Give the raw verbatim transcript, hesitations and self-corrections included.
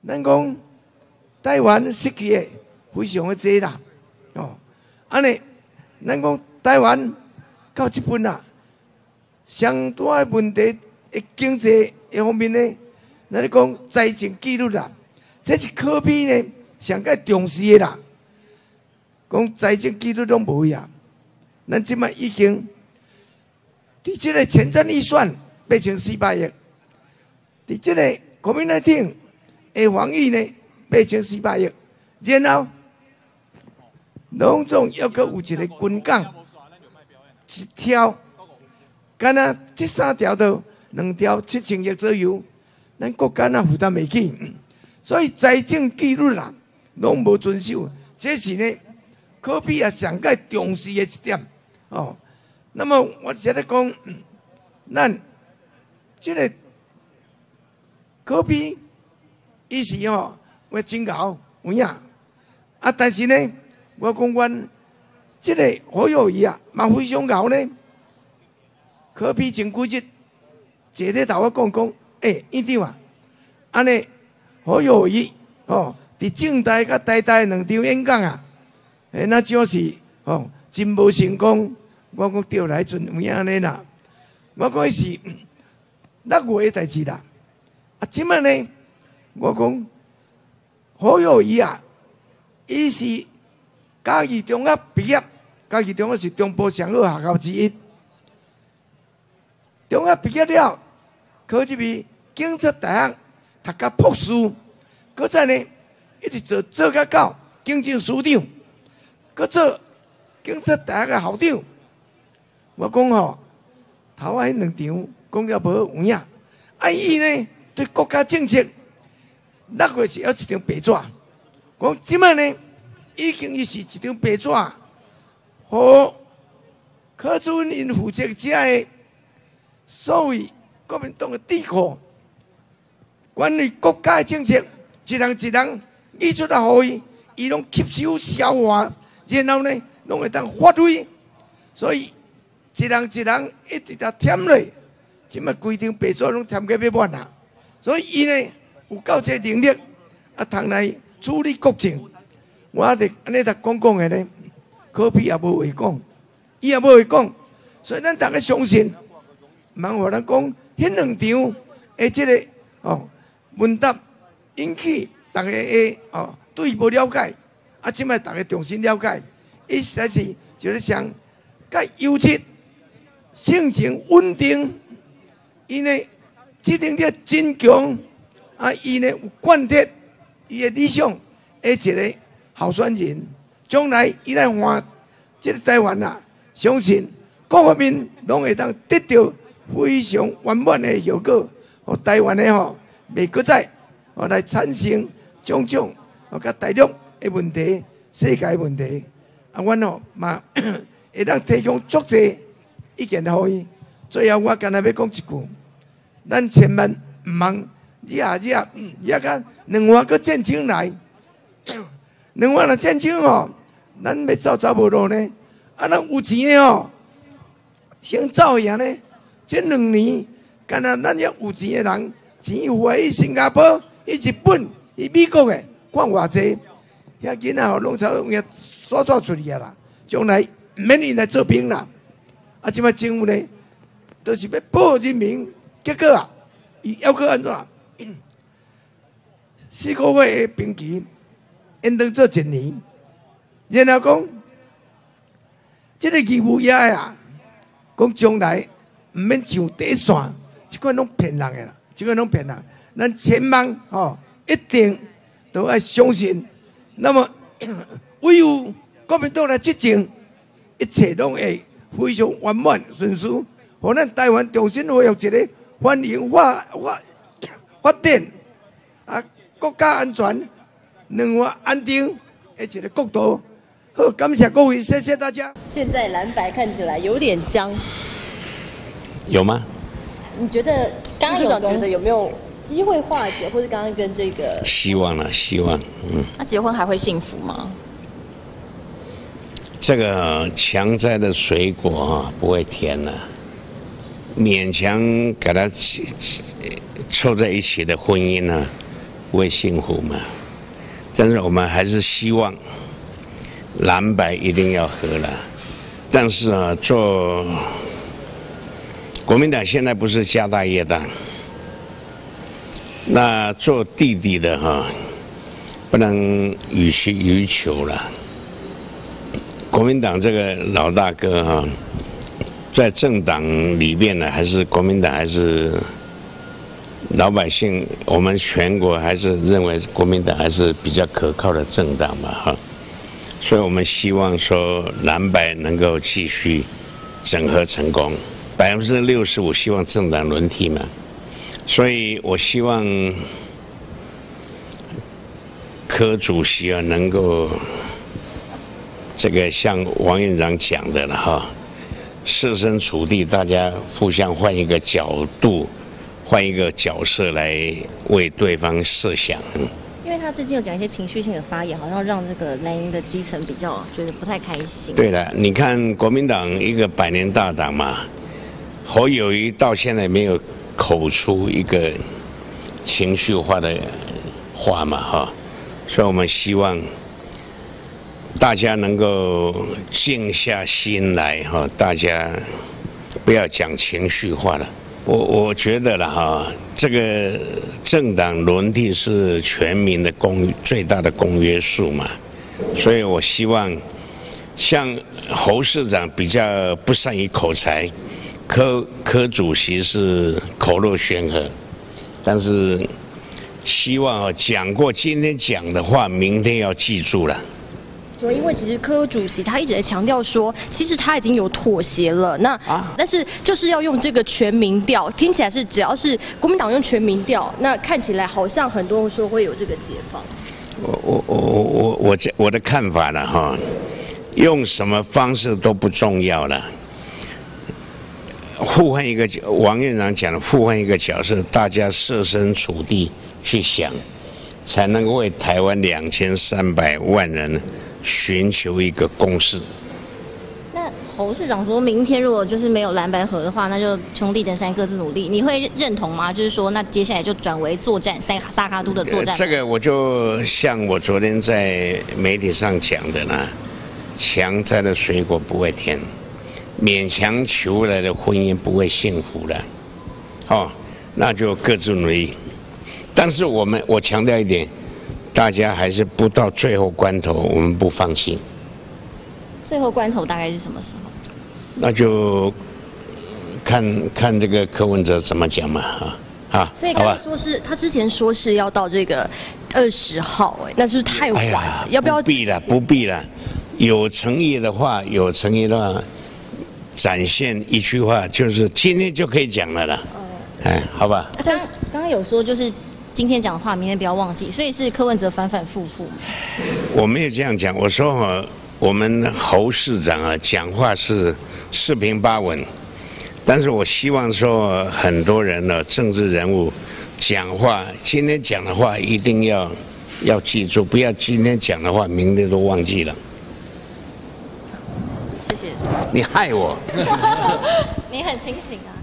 咱讲台湾失去的非常的多啦，哦，安尼，咱讲台湾到即本啊，上大的问题的经济的方面呢，咱咧讲财政纪律啦，这是科比呢上个重视的啦。讲财政纪律拢无呀，咱即摆已经伫即个前瞻预算八千四百亿，伫即个 COVID 十九 的防疫呢八千四百亿，然后拢总要阁有一个军港一条，敢若即三条都两条七千亿左右，咱国家哪负担袂起，所以财政纪律啦拢无遵守，这是呢。科比啊，上界重视的一点哦。那么我现在讲，咱这个科比，伊是哦，我真高有影啊，但是呢，我讲阮这个何友谊啊，嘛非常高呢。科比前几日坐咧头我讲讲，诶，院长啊，安尼何友谊哦，伫政大甲台大两场演讲啊。诶，那就是哦，真无成功。我讲调来阵有影安尼啦。我讲是六月的代志啦。啊，即摆呢，我讲何友谊啊，伊是嘉义中学毕业，嘉义中学是中部上好学校之一。中学毕业了，考入去警察大学读甲博士，搁再呢一直做做甲到警政署长。搁做警察大学的校长，我讲吼，头啊迄两场讲了无有影。啊，伊呢对国家政策，六月是要一张白纸，讲即摆呢已经伊是一张白纸，互柯志恩因负责者的所谓国民党的智库，关于国家的政策，一人一人议出来互伊，伊拢吸收消化。然后呢，拢会当发挥，所以一人一人一直在添落，即摆规张白纸拢添个要满啊。所以伊呢有够这能力，啊，通来处理国情。我哋安尼才讲讲的呢，科比也无话讲，伊也无话讲，所以咱大家相信，茫互咱讲，迄两场的即个哦问答引起大家的哦对无了解。啊！即摆大家重新了解，伊实在是就是上较优质、性情稳定，伊呢执行力真强，啊！伊呢有贯彻伊的理想，的一个候选人，将来伊来换即个台湾啊，相信各方面拢会当得到非常圆满的效果，互台湾的吼袂搁再哦来产生种种哦甲大陆。的问题，世界问题，啊，阮吼嘛会当提供足济意见互伊。最后我干那要讲一句，咱千万毋通惹惹惹甲两岸搁战争来，两岸若战争吼，咱要走走无路呢。啊，咱有钱的吼，先走赢呢。这两年，干那咱遐有钱的人，钱有啊，去新加坡、去日本、去美国的，看偌济。遐囡仔吼，拢朝有影刷刷出去啊啦，将来毋免伊来做兵啦。啊，即摆政府呢，都是要保护人民，结果啊，伊要去安怎？四个月的兵期，延长做一年，然后讲，即、这个义务役啊，讲将来毋免上第一线，即款拢骗人的啦，即款拢骗人。咱千万吼、哦，一定都要相信。那么，唯有国民党来执政，一切拢会非常圆满顺遂，互咱台湾重新恢复一个繁荣发发发展啊，国家安全、两岸安定的一个国度。好，感谢各位，谢谢大家。 现在蓝白看起来有点僵， 有吗？ 你觉得刚刚有觉得有没有机会化解，或者刚刚跟这个希望了，希望，嗯。 那结婚还会幸福吗？ 这个强摘的水果啊，不会甜了。勉强给它凑在一起的婚姻呢， 不会幸福嘛。但是我们还是希望蓝白一定要合了。但是啊，做国民党现在不是家大业大，那做弟弟的哈、啊，不能予取予求了。国民党这个老大哥哈、啊，在政党里面呢，还是国民党还是老百姓，我们全国还是认为国民党还是比较可靠的政党嘛哈。所以我们希望说蓝白能够继续整合成功，百分之六十五希望政党轮替嘛。所以我希望柯主席啊能够这个像王院长讲的了哈，设身处地，大家互相换一个角度，换一个角色来为对方设想。 因为他最近有讲一些情绪性的发言，好像让这个蓝营的基层比较觉得不太开心。 对了，你看国民党一个百年大党嘛，侯友宜到现在没有口出一个情绪化的话嘛，哈，所以我们希望大家能够静下心来，哈，大家不要讲情绪化了。我我觉得了哈，这个政党轮替是全民的公最大的公约数嘛，所以我希望像侯市长比较不善于口才，柯柯主席是口若悬河，但是希望啊讲过今天讲的话，明天要记住了。 说，因为其实柯主席他一直在强调说，其实他已经有妥协了，那、啊、但是就是要用这个全民调，听起来是只要是国民党用全民调，那看起来好像很多人说会有这个解放。 我我我我我这我的看法了哈，用什么方式都不重要了，互换一个王院长讲的互换一个角色，大家设身处地去想，才能够为台湾两千三百万人寻求一个共识。 那侯市长说明天如果就是没有蓝白合的话，那就兄弟登山各自努力，你会认同吗？就是说，那接下来就转为作战萨萨卡都的作战。 这个我就像我昨天在媒体上讲的呢，强摘的水果不会甜，勉强求来的婚姻不会幸福的。哦，那就各自努力。但是我们我强调一点。大家还是不到最后关头，我们不放弃。 最后关头大概是什么时候？ 那就看看这个柯文哲怎么讲嘛，啊啊。 所以刚才说是他之前说是要到这个二十号，哎，那是不是太晚了？哎、要不要？ 不必了，不必了。有诚意的话，有诚意的话，展现一句话，就是今天就可以讲了啦。哦。哎，好吧。 刚刚刚有说就是。今天讲的话，明天不要忘记，所以是柯文哲反反复复。 我没有这样讲，我说哈，我们侯市长啊，讲话是四平八稳，但是我希望说很多人呢，政治人物讲话，今天讲的话一定要要记住，不要今天讲的话，明天都忘记了。 谢谢。 你害我。 你很清醒啊。